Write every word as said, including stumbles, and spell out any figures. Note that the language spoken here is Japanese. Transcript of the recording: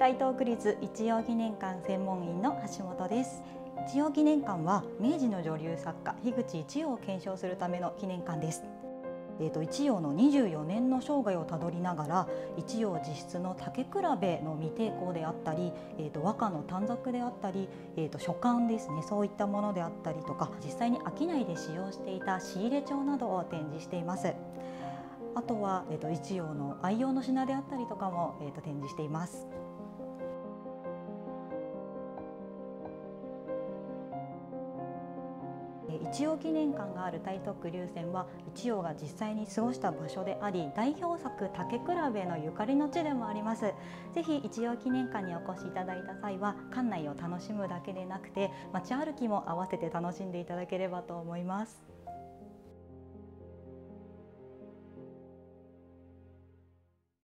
台東区立一葉記念館専門員の橋本です。一葉記念館は明治の女流作家樋口一葉を顕彰するための記念館です。えー、と一葉のにじゅうよねんの生涯をたどりながら、一葉自筆の竹比べの未定稿であったり、えー、と和歌の短冊であったり、えー、と書簡ですね、そういったものであったりとか、実際に商いで使用していた仕入れ帳などを展示しています。あとは、えー、と一葉の愛用の品であったりとかも、えー、と展示しています。一葉記念館がある台東区竜泉は、一葉が実際に過ごした場所であり、代表作竹比べのゆかりの地でもあります。ぜひ一葉記念館にお越しいただいた際は、館内を楽しむだけでなくて街歩きも合わせて楽しんでいただければと思います。